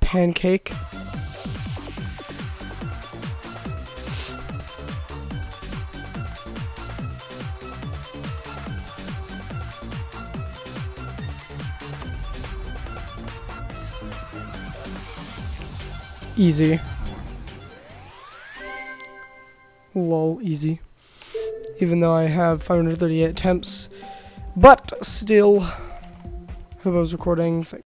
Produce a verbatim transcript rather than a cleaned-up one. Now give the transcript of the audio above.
pancake. Easy. Lol, easy. Even though I have five hundred thirty-eight attempts. But still, hope I was recording.